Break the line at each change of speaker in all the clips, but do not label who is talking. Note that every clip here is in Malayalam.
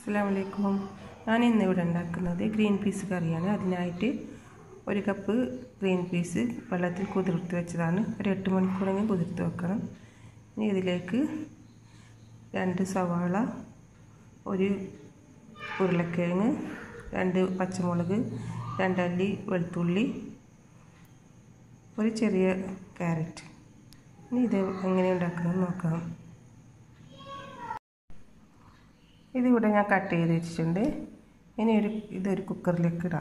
അസ്സലാമു ഞാൻ ഇന്നിവിടെ ഉണ്ടാക്കുന്നത് ഗ്രീൻ പീസ് കറിയാണ്. അതിനായിട്ട് ഒരു കപ്പ് ഗ്രീൻ പീസ് വെള്ളത്തിൽ കുതിർത്ത് വെച്ചതാണ്. ഒരു 8 മണിക്കൂറെങ്കിലും കുതിർത്ത് വെക്കണം. ഇനി ഇതിലേക്ക് 2 സവാള, ഒരു ഉരുളക്കിഴങ്ങ്, 2 പച്ചമുളക്, 2 അല്ലി വെളുത്തുള്ളി, ഒരു ചെറിയ ക്യാരറ്റ്. ഇനി ഇത് എങ്ങനെ ഉണ്ടാക്കുന്നത് നോക്കാം. ഇതിവിടെ ഞാൻ കട്ട് ചെയ്ത് വെച്ചിട്ടുണ്ട്. ഇനി ഇതൊരു കുക്കറിലേക്ക് ഇടാം.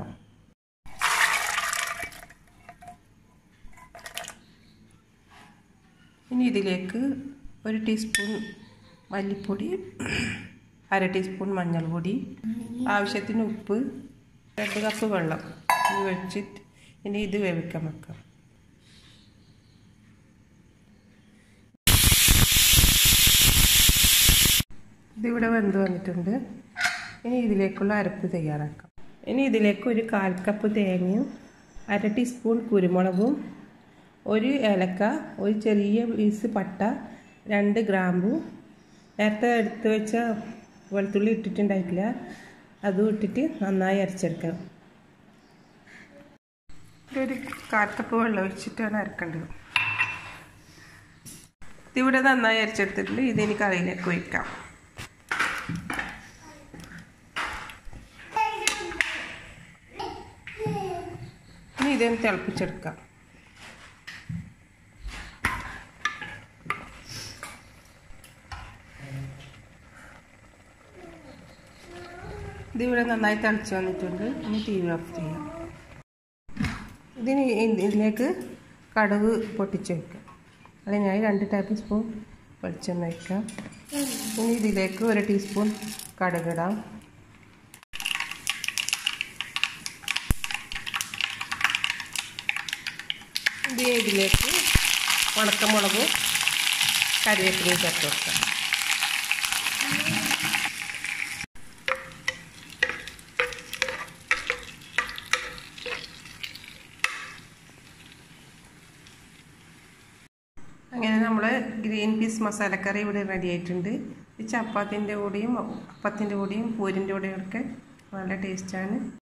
ഇനി ഇതിലേക്ക് 1 ടീസ്പൂൺ മല്ലിപ്പൊടി, 1/2 ടീസ്പൂൺ മഞ്ഞൾപ്പൊടി, ആവശ്യത്തിന് ഉപ്പ്, 2 കപ്പ് വെള്ളം വെച്ചിട്ട് ഇനി ഇത് വേവിക്കാൻ വെക്കാം. ഇതിവിടെ വെന്ത് വന്നിട്ടുണ്ട്. ഇനി ഇതിലേക്കുള്ള അരപ്പ് തയ്യാറാക്കാം. ഇനി ഇതിലേക്ക് ഒരു 1/4 കപ്പ് തേങ്ങയും, 1/2 ടീസ്പൂൺ കുരുമുളകും, 1 ഏലക്ക, ഒരു ചെറിയ പീസ് പട്ട, 2 ഗ്രാമ്പു, നേരത്തെ എടുത്ത് വെച്ച വെളുത്തുള്ളി ഇട്ടിട്ടുണ്ടായിട്ടില്ല, അതും ഇട്ടിട്ട് നന്നായി അരച്ചെടുക്കണം. ഒരു 1/4 കപ്പ് വെള്ളം ഒഴിച്ചിട്ടാണ് അരക്കേണ്ടത്. ഇതിവിടെ നന്നായി അരച്ചെടുത്തിട്ടുണ്ട്. ഇതിനി കറിയിലേക്ക് ഒഴിക്കാം. ഇനി ഇതൊന്ന് തിളപ്പിച്ചെടുക്കാം. ഇതിവിടെ നന്നായി തിളച്ച് വന്നിട്ടുണ്ട്. ഇനി TV ഓഫ് ചെയ്യാം. ഇതിലേക്ക് കടുക് പൊട്ടിച്ച് വയ്ക്കാം. അതിനായി 2 ടേബിൾ സ്പൂൺ വെളിച്ചെണ്ണ വയ്ക്കാം. ഇനി ഇതിലേക്ക് 1 ടീസ്പൂൺ കടുകിടാം. ഇതിലേക്ക് ഉണക്കമുളകും കറിവേപ്പിലയും ചേർത്ത് വെക്കാം. അങ്ങനെ നമ്മൾ ഗ്രീൻ പീസ് മസാലക്കറി ഇവിടെ റെഡി ആയിട്ടുണ്ട്. ഈ ചപ്പാത്തിൻ്റെ കൂടെയും അപ്പത്തിൻ്റെ കൂടെയും പൂരിൻ്റെ കൂടെയും ഒക്കെ നല്ല ടേസ്റ്റാണ്.